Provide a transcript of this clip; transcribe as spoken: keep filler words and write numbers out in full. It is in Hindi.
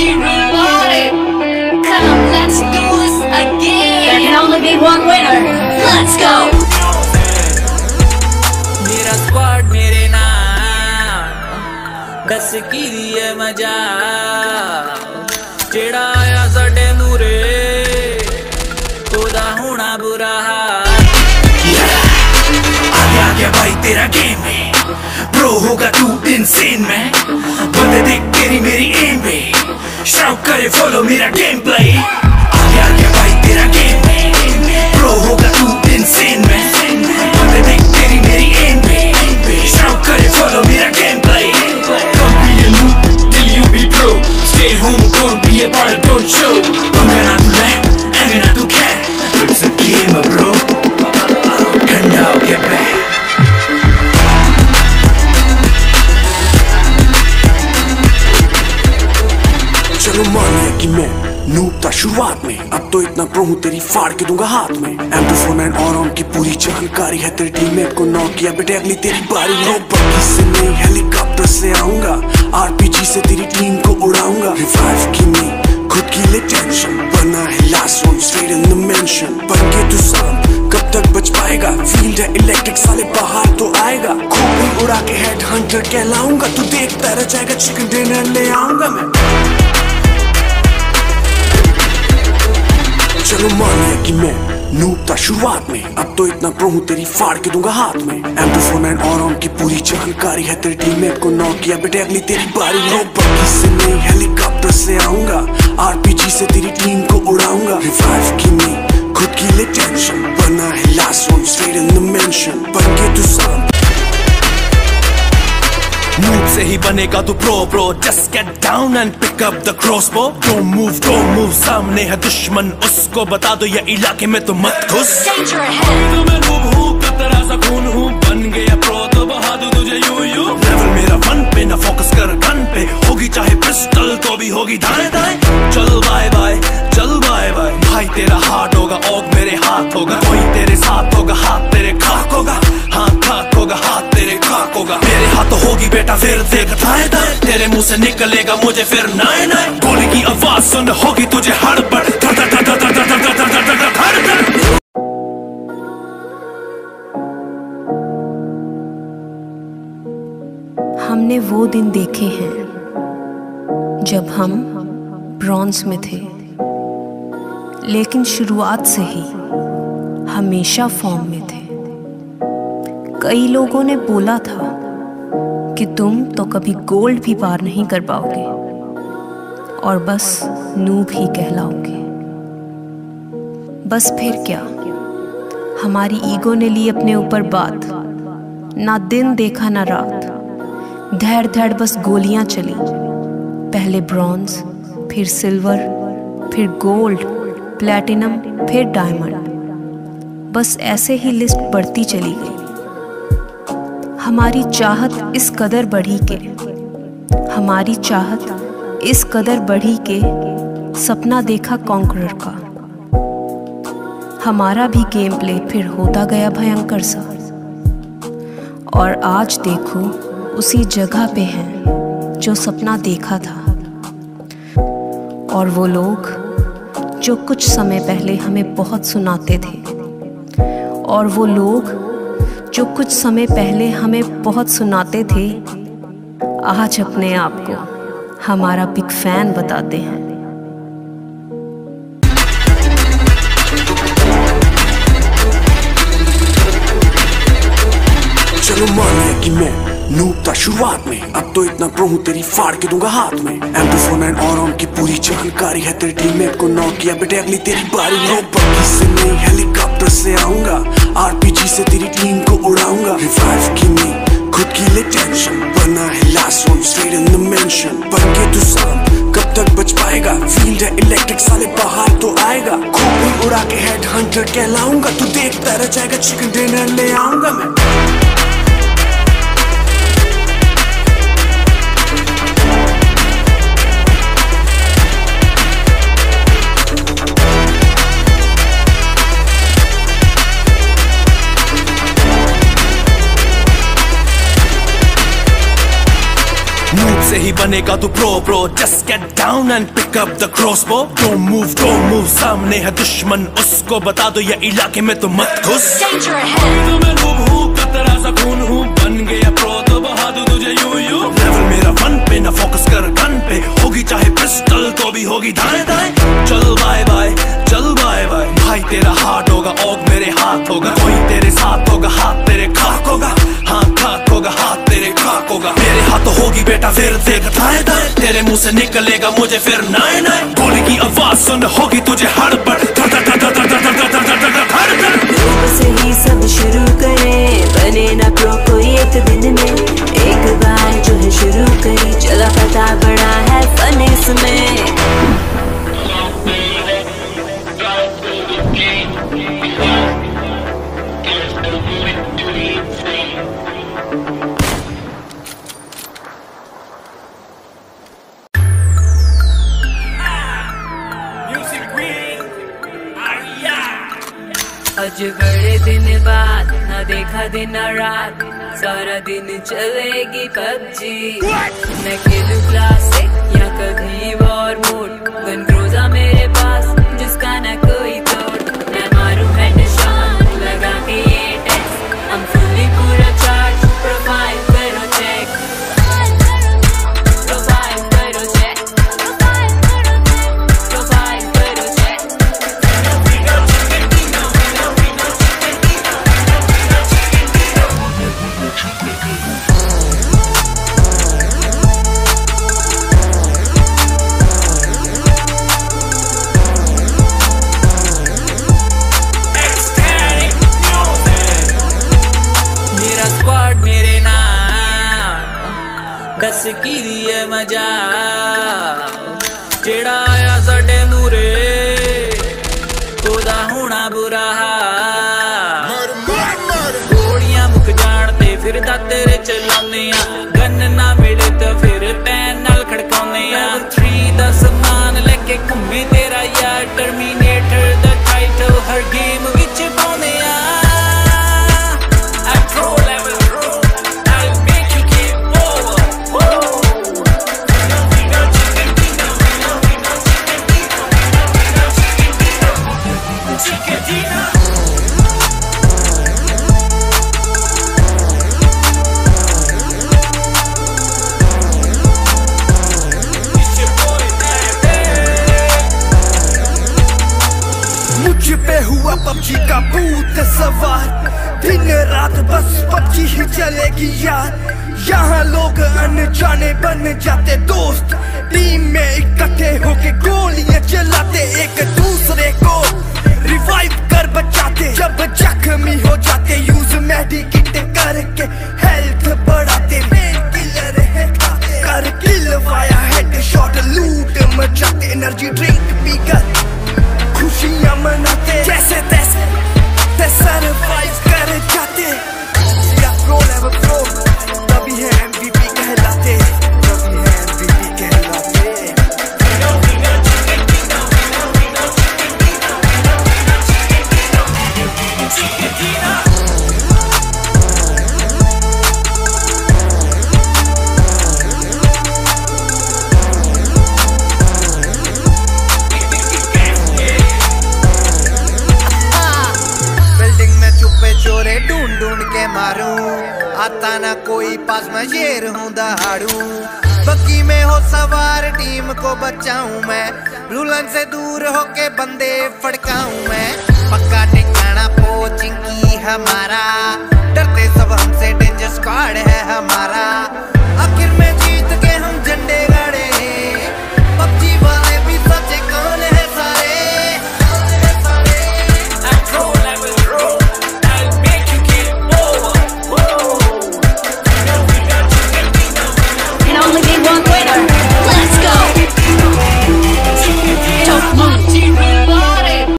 Energy reloaded. Come, let's do this again. There can only be one winner. Let's go. मेरा स्क्वाड मेरे नाम कस की दिए मजा जेड़ा आया साडे मूरे ओदा होना बुरा आगे आगे भाई तेरा गेम है प्रो होगा तू इंसेन में बंदे देख तेरी मेरी एम पे शाउट करे फॉलो मेरा गेम प्ले आगे आगे भाई तेरा गेम है प्रो होगा तू इंसेन में बंदे देख तेरी मेरी एम पे शाउट करे फॉलो मेरा game play Come be a noob till you be pro Stay home don't be a part don't show पंगा ना तू ले एंगे ना तू खे It's a game bro ठंडा हो गया पे चलो मान लिया कि मैं नूब था शुरुआत में अब तो इतना प्रो हूँ तेरी फाड़ के दूंगा हाथ में एम टू फोर नाइन और ऑन की पूरी जानकारी है तेरी टीममेट को नॉक किया बेटे अगली तेरी बारी है बग्गी से नहीं हेलीकॉप्टर से आऊंगा आरपीजी से तेरी टीम को उड़ाऊंगा रिवाइव की नहीं खुद की ले टेंशन बना है last one straight in the mansion बन के तू शाम कब तक बच पाएगा फील्ड है इलेक्ट्रिक साले बाहर तो आएगा खोपड़ी उड़ा के हेड हंटर कहलाऊंगा तू देखता रह जाएगा चिकन डिनर ले आऊंगा मैं चलो मान लिया कि मैं नूब था शुरुआत में अब तो इतना प्रो हूँ तेरी फाड़ के दूंगा हाथ में एम टू फोर नाइन और ऑन की पूरी जानकारी है तेरी टीममेट को नॉक किया बेटे अगली तेरी बारी है बग्गी से नहीं हेलीकॉप्टर से आऊंगा आरपीजी से तेरी टीम को उड़ाऊंगा रिवाइव की नहीं खुद की ले टेंशन बना है last one straight in the mansion बन के तू शाम Move से ही बनेगा तू pro bro Just get down and pick up the crossbow Don't move, don't move सामने है दुश्मन उसको बता दो ये इलाके में तो मत घुस Danger ahead. तो मैं noob हूँ कतरा सा खून हूँ बन गया pro तो बहा दूँ तुझे यूं यूं Level मेरा वन पे ना फोकस कर गन पे होगी चाहे पिस्टल तो भी होगी दाएं दाएं चल बाय बाय चल बाय बाय भाई तेरा हार्ट होगा ओग मेरे हाथ होगा कोई तेरे साथ होगा हाथ तेरे खाक होगा हाथ खाक होगा हाथ तेरे खाक होगा मेरे हाथ तो होगी बेटा फिर देख दाएं दाएं तेरे मुंह से निकलेगा मुझे फिर नाए नाए गोली की आवाज सुन होगी तुझे हड़बड़ धड़ धड़ धड़ धड़ धड़ धड़ धड़ धड़ धड़ धड़ धड़। हमने वो दिन देखे हैं जब हम ब्रॉन्ज में थे लेकिन शुरुआत से ही हमेशा फॉर्म में थे कई लोगों ने बोला था कि तुम तो कभी गोल्ड भी पार नहीं कर पाओगे और बस नूब ही कहलाओगे बस फिर क्या हमारी ईगो ने ली अपने ऊपर बात ना दिन देखा ना रात धैर धैर बस गोलियां चली पहले ब्रॉन्ज फिर सिल्वर फिर गोल्ड प्लैटिनम फिर डायमंड बस ऐसे ही लिस्ट बढ़ती चली गई हमारी चाहत इस कदर बढ़ी के हमारी चाहत इस कदर बढ़ी के सपना देखा कॉन्करर का हमारा भी गेम प्ले फिर होता गया भयंकर सा और आज देखो उसी जगह पे हैं जो सपना देखा था और वो लोग जो कुछ समय पहले हमें बहुत सुनाते थे और वो लोग जो कुछ समय पहले हमें बहुत सुनाते थे आज अपने आप को हमारा बिग फैन बताते हैं चलो मान लिया कि मैं नूब था शुरुआत में अब तो इतना प्रो हूँ तेरी फाड़ के दूंगा हाथ में एम टू फोर नाइन और ऑन की पूरी जानकारी है तेरी टीममेट को नॉक किया बेटे अगली तेरी बारी है बग्गी से नहीं हेलीकॉप्टर से आऊंगा आरपीजी से तेरी टीम को उड़ाऊंगा रिवाइव की नहीं खुद की ले टेंशन बना है last one straight in the mansion बन के तू शाम कब तक बच पाएगा फील्ड है इलेक्ट्रिक साले बाहर तो आएगा खोपड़ी उड़ा के हेड हंटर कहलाऊंगा तू देखता रह जाएगा चिकन डिनर ले आऊंगा मैं नूब से ही बनेगा तू pro bro. Just get down and pick up the crossbow. Don't move don't move, सामने है दुश्मन उसको बता दो ये इलाके में तो मत घुस। तो मैं नूब हूँ कतरा सा खून हूँ, बन गया प्रो तो बहा दूं तुझे यूं यूं। लेवल मेरा वन पे ना फोकस कर गन पे, होगी चाहे पिस्टल तो भी होगी दाएं दाएं। चल बाय बाय चल बाय बाय, भाई तेरा हार्ट होगा ओग मेरे हाथ होगा। कोई तेरे साथ होगा हाथ तेरे खाक होगा, हाँ खाक होगा हाथ तेरे खाक होगा। मेरे हाथ होगी बेटा फिर देख दाएं दाएं, तेरे मुंह से निकलेगा मुझे फिर नाए नाए। गोली की आवाज सुन होगी तुझे हड़बड़, से ही सब शुरू करें, बने ना प्रो कोई एक दिन में। एक बार जो है शुरू करी, चला पता बड़ा है फन इसमें। आज बड़े दिन बाद ना देखा दिन रात, सारा दिन चलेगी पबजी। मैं खेलूं क्लासिक या कभी वॉर मोड, गन क्रूज़ा मेरे पास जिसका ना कोई तोड़। मैं मारूं हेडशॉट लगा के ये टेस्ट, हम फुल्ली पूरा चार्ज। प्रोफाइल करो चेक, प्रोफाइल करो चेक, प्रोफाइल करो चेक। दस की दिए मजा जेड़ा आया साडे मूरे, ओदा होना बुरा हाल। गोलियां मुक जान ते फिर दातेरे चलाने आ, गन ना मिले तो फिर पैन नाल खड़काउने आ। थ्री दा समान लेके घूमे तेरा यार, टर्मिनेटर दा टाइटल हर गेम विच पाउने आ। मुझ पे हुआ पबजी का भूत सवार, दिन रात बस पबजी ही चलेगी यार। यहाँ लोग अनजाने बन जाते दोस्त, टीम में इकट्ठे होके गोलियां चलाते, एक दूसरे को रिवाइव कर बचाते। जब जख्मी हो जाते यूज मेडिकेट करके हेल्थ बढ़ाते। मेन किलर है कर किल वाया हेडशॉट, लूट मचाते। एनर्जी ड्रिंक पीकर खुशियां मनाते, जैसे तैसे ते सरवाइव कर जाते। या प्रो लेवल प्रो तभी है एमवीपी कहलाते, तभी है एमवीपी कहलाते। चोरे ढूंढ ढूंढ के मारूं, आता ना कोई पास में शेर हूँ दहाड़ू। बग्गी में हो सवार टीम को बचाऊं मैं, रूलन से दूर होके बंदे फड़काऊं मैं। पक्का ठिकाना पोचिंग की हमारा,